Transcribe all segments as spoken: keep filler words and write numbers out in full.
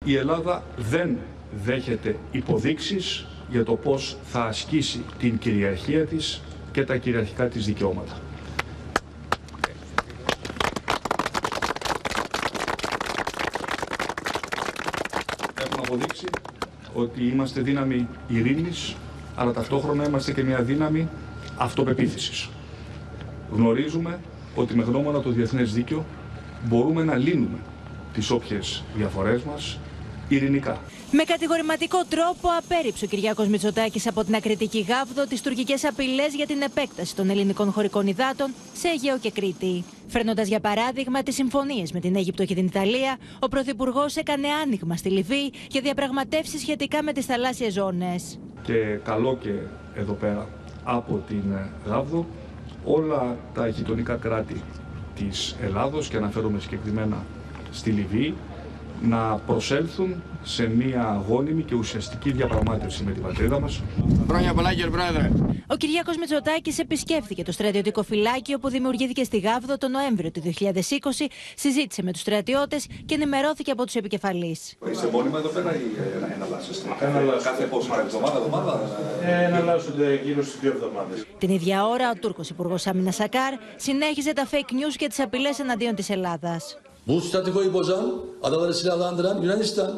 η Ελλάδα δεν δέχεται υποδείξεις για το πώς θα ασκήσει την κυριαρχία της και τα κυριαρχικά της δικαιώματα. Έχουμε αποδείξει ότι είμαστε δύναμη ειρήνης, αλλά ταυτόχρονα είμαστε και μια δύναμη αυτοπεποίθησης. Γνωρίζουμε ότι με γνώμονα το διεθνές δίκαιο μπορούμε να λύνουμε τις όποιες διαφορές μας ειρηνικά. Με κατηγορηματικό τρόπο απέρριψε ο Κυριάκος Μητσοτάκης από την ακριτική Γάβδο τις τουρκικές απειλές για την επέκταση των ελληνικών χωρικών υδάτων σε Αιγαίο και Κρήτη. Φέρνοντας για παράδειγμα τις συμφωνίες με την Αίγυπτο και την Ιταλία, ο Πρωθυπουργός έκανε άνοιγμα στη Λιβύη για διαπραγματεύσεις σχετικά με τις θαλάσσιες ζώνες. Και καλό και εδώ πέρα από την Γάβδο όλα τα γειτονικά κράτη της Ελλάδος, και αναφέρομαι συγκεκριμένα στη Λιβύη, να προσέλθουν σε μια γόνιμη και ουσιαστική διαπραγμάτευση με την πατρίδα μας. Χρόνια πολλά, κύριε Πρόεδρε. Ο Κυριάκος Μητσοτάκης επισκέφθηκε το στρατιωτικό φυλάκιο που δημιουργήθηκε στη Γάβδο τον Νοέμβριο του δύο χιλιάδες είκοσι, συζήτησε με τους στρατιώτες και ενημερώθηκε από τους επικεφαλείς. Είστε μόνιμα εδώ πέρα ή εναλλάσσεστε? Κάθε πόσα εβδομάδα, εβδομάδα? Εναλλάσσονται γύρω στις δύο εβδομάδες. Την ίδια ώρα, ο Τούρκος Υπουργός Άμυνας Σακάρ συνέχιζε τα fake news και τις απειλές εναντίον της Ελλάδας. Bu statikoyu bozan, adaları silahlandıran Yunanistan.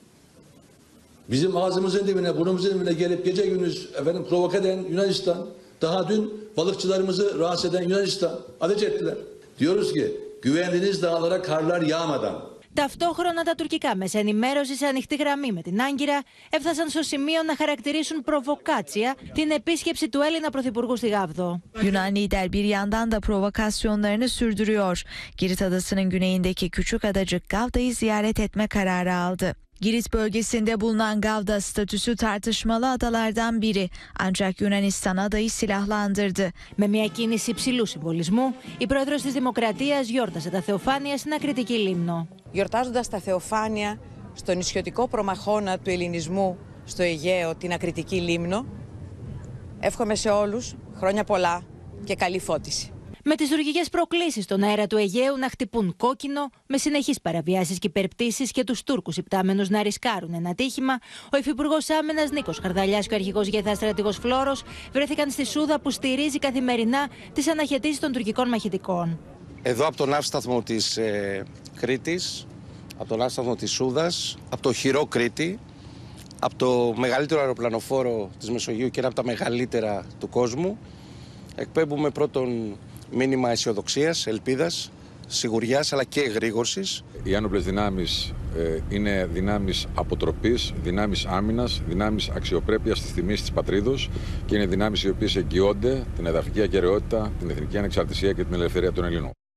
Bizim ağzımızın dibine, burnumuzun dibine gelip gece gündüz efendim provoke eden Yunanistan. Daha dün balıkçılarımızı rahatsız eden Yunanistan. Ateş ettiler. Diyoruz ki güvendiğiniz dağlara karlar yağmadan. Ταυτόχρονα τα τουρκικά μέσα ενημέρωση σε ανοιχτή γραμμή με την Άγκυρα έφτασαν στο σημείο να χαρακτηρίσουν προβοκάτσια την επίσκεψη του Έλληνα Πρωθυπουργού στη Γάβδο. Yunan lider bir yandan da provokasyonlarını sürdürüyor. Girit Adası'nın güneyindeki küçük adacık Gavda'yı ziyaret etme kararı aldı. Girit bölgesinde bulunan Gavda statüsü tartışmalı adalardan biri. Ancak Yunanistan adayı silahlandırdı. Με μια κίνηση υψηλού συμβολισμού, η πρόεδρος της Δημοκρατίας γιόρτασε τα Θεοφάνεια στην ακριτική Λίμνο. Γιορτάζοντας τα Θεοφάνεια στο νησιωτικό προμαχώνα του ελληνισμού στο Αιγαίο, την ακριτική Λίμνο, εύχομαι σε όλους χρόνια πολλά και καλή φώτιση. Με τις τουρκικές προκλήσεις στον αέρα του Αιγαίου να χτυπούν κόκκινο, με συνεχείς παραβιάσεις και υπερπτήσεις και τους Τούρκους υπτάμενους να ρισκάρουν ένα ατύχημα, ο Υφυπουργός Άμυνας Νίκος Χαρδαλιάς και ο Αρχηγός Γεθάς Στρατηγός Φλόρος βρέθηκαν στη Σούδα που στηρίζει καθημερινά τις αναχαιτήσεις των τουρκικών μαχητικών. Εδώ από τον ναύσταθμο της ε, Κρήτης, από τον ναύσταθμο της Σούδας, από το Χειρό Κρήτη, από το μεγαλύτερο αεροπλανοφόρο της Μεσογείου και ένα από τα μεγαλύτερα του κόσμου, εκπέμπουμε πρώτον μήνυμα αισιοδοξίας, ελπίδας, σιγουριάς αλλά και εγρήγορσης. Οι άνοπλες δυνάμεις ε, είναι δυνάμεις αποτροπής, δυνάμεις άμυνας, δυνάμεις αξιοπρέπειας της τιμής της πατρίδος και είναι δυνάμεις οι οποίες εγγυώνται την εδαφική ακεραιότητα, την εθνική ανεξαρτησία και την ελευθερία των Ελλήνων.